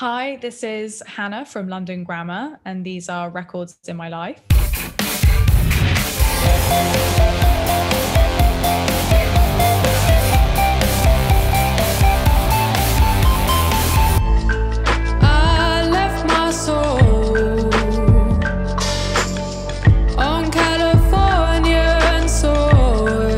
Hi, this is Hannah from London Grammar, and these are Records in My Life. I left my soul on Californian soil,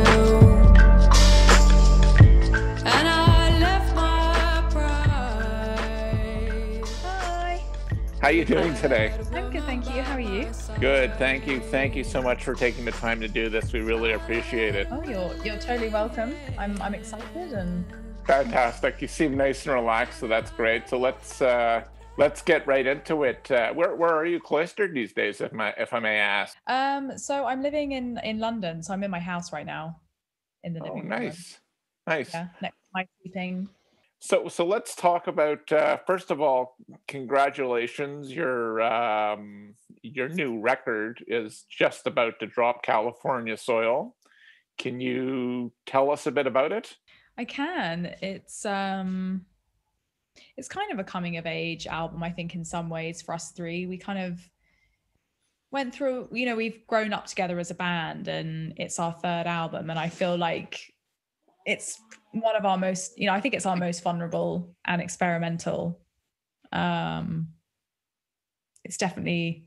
and I left my pride. Hi. How are you doing today? I'm good, thank you. How are you? Good, thank you. Thank you so much for taking the time to do this. We really appreciate it. Oh, you're totally welcome. I'm excited and Fantastic. You seem nice and relaxed, so that's great. So let's get right into it. Where are you cloistered these days, if I may ask? so I'm living in London, so I'm in my house right now in the living room. Nice. Yeah, next to my sleeping. So let's talk about first of all, congratulations. Your new record is just about to drop, California Soil. Can you tell us a bit about it? I can. It's kind of a coming of age album, I think, in some ways for us three. We kind of went through, we've grown up together as a band, and it's our third album, and I feel like it's one of our most, I think it's our most vulnerable and experimental. It's definitely,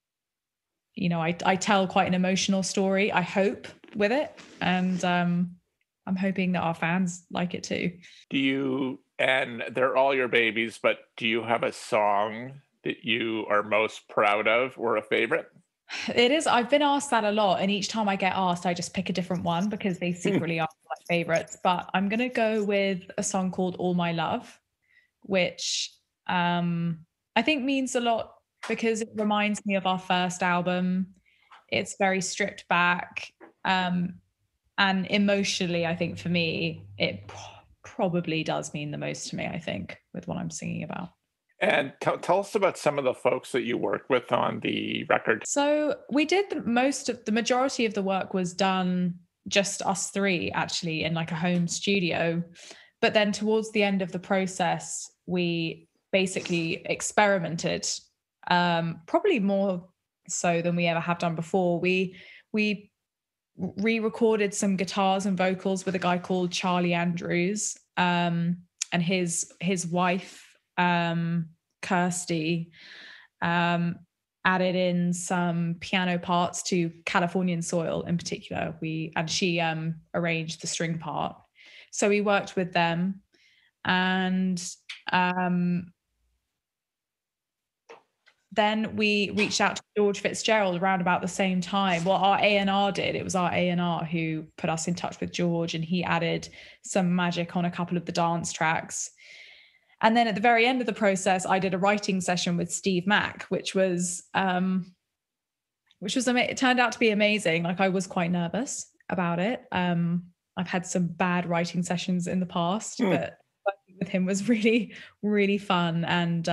I tell quite an emotional story, I hope, with it, and I'm hoping that our fans like it too. And they're all your babies, but do you have a song that you are most proud of or a favorite? It is. I've been asked that a lot, and each time I get asked, I just pick a different one because they secretly are my favorites. But I'm going to go with a song called All My Love, which I think means a lot because it reminds me of our first album. It's very stripped back. And emotionally, I think for me, it probably does mean the most to me, I think, with what I'm singing about. And tell us about some of the folks that you worked with on the record. So we did the majority of the work was done just us three, actually, in like a home studio. But then towards the end of the process, we basically experimented, probably more so than we ever have done before. We re-recorded some guitars and vocals with a guy called Charlie Andrews, and his wife, Kirsty, added in some piano parts to Californian Soil in particular. She arranged the string part. So we worked with them, and then we reached out to George Fitzgerald around about the same time. Well, our A&R did. It was our A&R who put us in touch with George, and he added some magic on a couple of the dance tracks. And then at the very end of the process, I did a writing session with Steve Mac, which was it turned out to be amazing. Like, I was quite nervous about it. I've had some bad writing sessions in the past, but working with him was really, really fun, and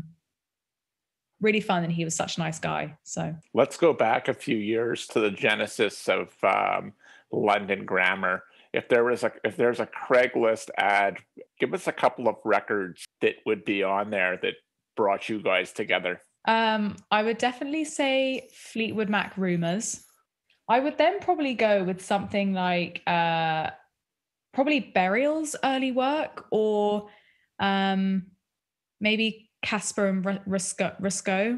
he was such a nice guy. So let's go back a few years to the genesis of London Grammar. If there's a Craigslist ad, give us a couple of records that would be on there that brought you guys together. I would definitely say Fleetwood Mac, Rumours. I would then probably go with something like probably Burial's early work, or maybe Caspa and Rusko.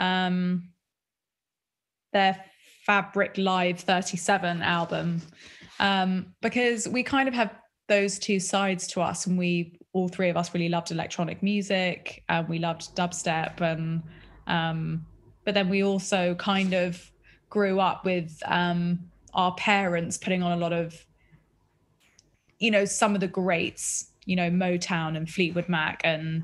Their Fabric Live 37 album. Because we kind of have those two sides to us, and all three of us really loved electronic music, and we loved dubstep, and but then we also kind of grew up with our parents putting on a lot of, some of the greats, Motown and Fleetwood Mac, and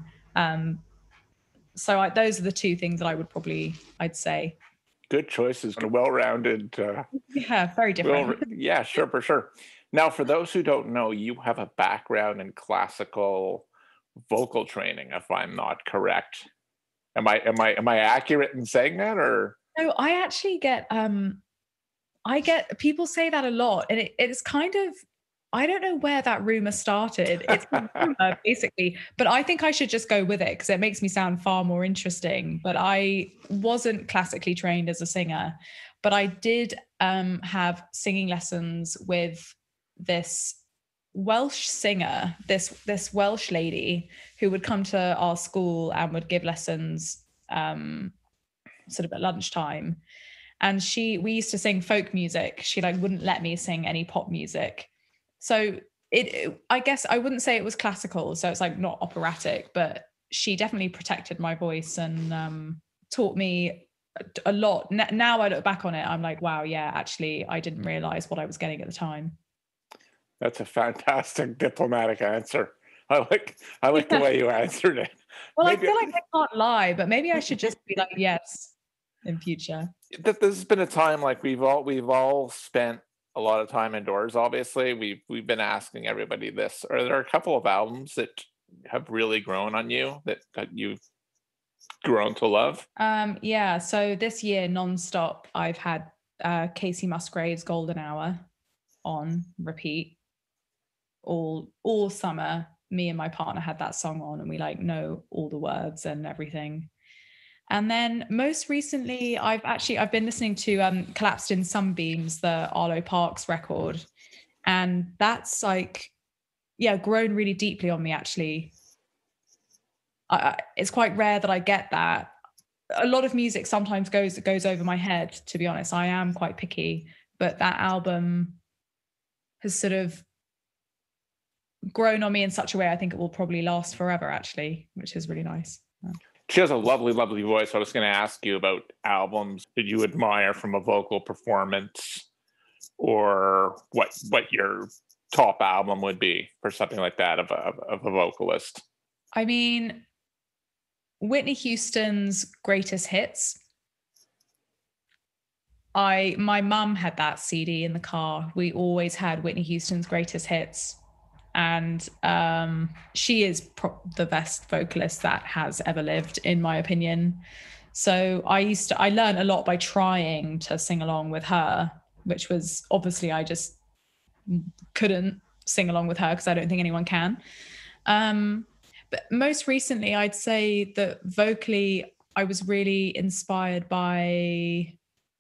so those are the two things that I'd say. Good choices and well-rounded. Yeah, very different. Yeah, sure, for sure. Now, for those who don't know, you have a background in classical vocal training, if I'm not correct. Am I accurate in saying that, or? No, I actually get people say that a lot, and it's kind of I don't know where that rumor started. It's a rumor, basically, but I think I should just go with it because it makes me sound far more interesting. But I wasn't classically trained as a singer, but I did have singing lessons with this Welsh singer, this Welsh lady who would come to our school and would give lessons sort of at lunchtime. And we used to sing folk music. She like wouldn't let me sing any pop music. So I guess I wouldn't say it was classical, so it's like not operatic, but she definitely protected my voice and taught me a lot. Now I look back on it, I'm like, wow, yeah, actually, I didn't realize what I was getting at the time. That's a fantastic diplomatic answer. I like the way you answered it. Well, maybe I feel like I can't lie, but maybe I should just be like, yes, in future. This has been a time like we've all spent a lot of time indoors. Obviously, we've been asking everybody this. Are there a couple of albums that have really grown on you that you've grown to love? Yeah. So this year, nonstop, I've had Kacey Musgraves' Golden Hour on repeat all summer. Me and my partner had that song on, and we like know all the words and everything. And then most recently, I've been listening to Collapsed in Sunbeams, the Arlo Parks record. And that's like, yeah, grown really deeply on me, actually. It's quite rare that I get that. A lot of music sometimes goes over my head, to be honest. I am quite picky, but that album has sort of grown on me in such a way I think it will probably last forever, actually, which is really nice. She has a lovely, lovely voice. I was going to ask you about albums that you admire from a vocal performance, or what your top album would be for something like that of a vocalist. I mean, Whitney Houston's Greatest Hits. My mum had that CD in the car. We always had Whitney Houston's Greatest Hits. And she is the best vocalist that has ever lived, in my opinion. So I learned a lot by trying to sing along with her, which was obviously I just couldn't sing along with her because I don't think anyone can. But most recently, I'd say that vocally, I was really inspired by,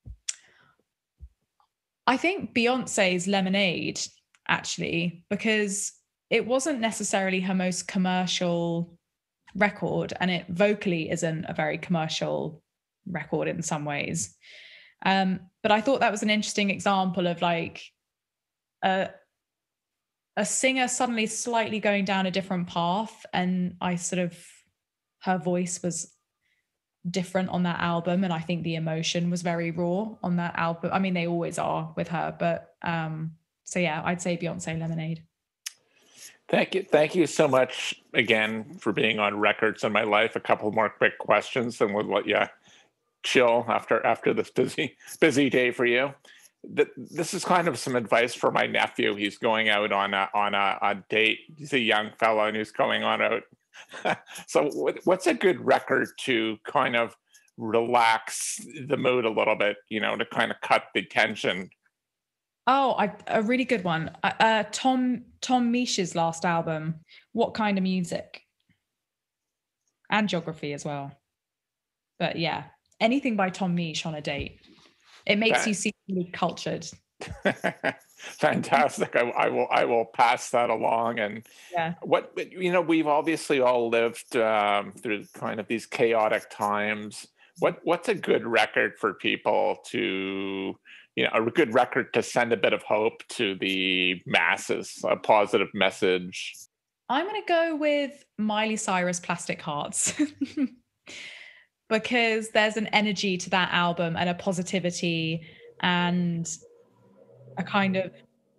I think, Beyonce's Lemonade, actually, because it wasn't necessarily her most commercial record, and it vocally isn't a very commercial record in some ways. But I thought that was an interesting example of like a singer suddenly slightly going down a different path, and her voice was different on that album, and I think the emotion was very raw on that album. I mean, they always are with her, but so yeah, I'd say Beyonce Lemonade. Thank you so much again for being on Records in My Life. A couple more quick questions, and we'll let you chill after this busy day for you. This is kind of some advice for my nephew. He's going out on a date. He's a young fellow and he's going on out. So what's a good record to kind of relax the mood a little bit, to kind of cut the tension? Oh, a really good one. Tom Misch's last album, What Kind of Music? And Geography as well. But yeah, anything by Tom Misch on a date. It makes you seem really cultured. Fantastic. I will pass that along. And yeah, we've obviously all lived through kind of these chaotic times. What's a good record for people to, a good record to send a bit of hope to the masses, a positive message? I'm going to go with Miley Cyrus, Plastic Hearts. Because there's an energy to that album and a positivity and a kind of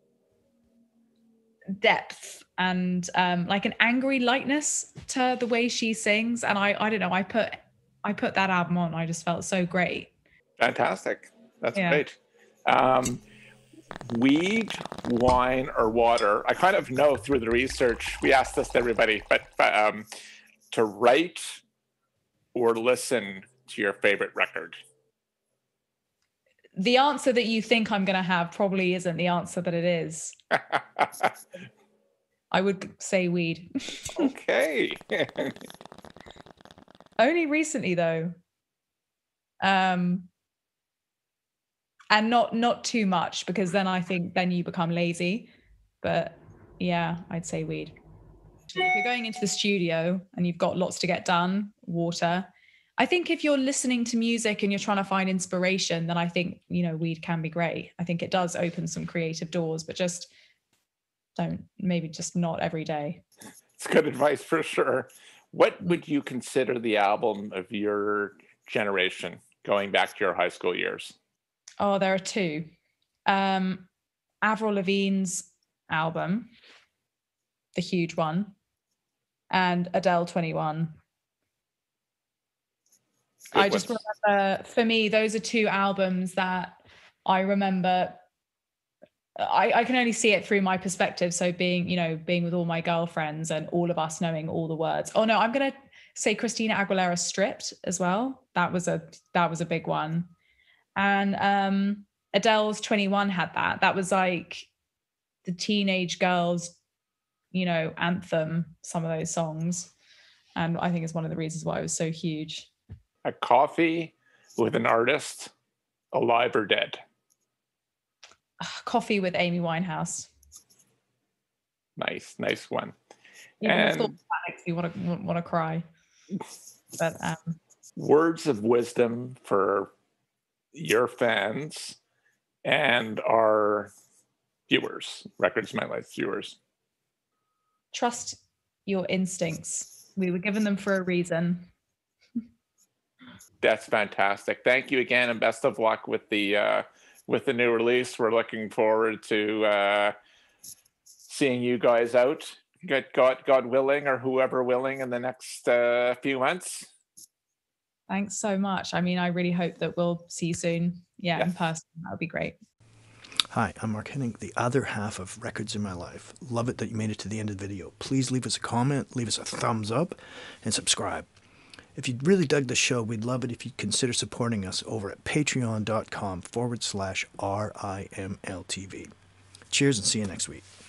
depth and like an angry lightness to the way she sings. And I don't know, I put that album on. I just felt so great. Fantastic. That's great. Weed, wine, or water? I kind of know through the research, we asked this to everybody, but to write or listen to your favorite record? the answer that you think I'm going to have probably isn't the answer that it is. I would say weed. Okay. Only recently though. And not too much, because then I think then you become lazy. But yeah, I'd say weed. If you're going into the studio and you've got lots to get done, water. I think if you're listening to music and you're trying to find inspiration, then I think, weed can be great. I think it does open some creative doors, but just maybe just not every day. It's good advice for sure. What would you consider the album of your generation going back to your high school years? Oh, there are two. Avril Lavigne's album, the huge one, and Adele 21. I just remember, for me, those are two albums that I remember. I can only see it through my perspective. So being with all my girlfriends and all of us knowing all the words. Oh no, I'm going to say Christina Aguilera Stripped as well. That was a big one. And Adele's 21 had that. That was like the teenage girls, anthem, some of those songs. And I think it's one of the reasons why it was so huge. A coffee with an artist, alive or dead? Coffee with Amy Winehouse. Nice one. And thought that makes me want to cry. But words of wisdom for your fans and our viewers, Records of My Life viewers. Trust your instincts. We were given them for a reason. That's fantastic. Thank you again, and best of luck with the new release. We're looking forward to seeing you guys out, God willing, or whoever willing, in the next few months. Thanks so much. I mean, I really hope that we'll see you soon. Yeah, yes. In person. That would be great. Hi, I'm Mark Henning, the other half of Records in My Life. Love it that you made it to the end of the video. Please leave us a comment, leave us a thumbs up, and subscribe. If you really dug the show, we'd love it if you'd consider supporting us over at patreon.com/RIMLTV. Cheers and see you next week.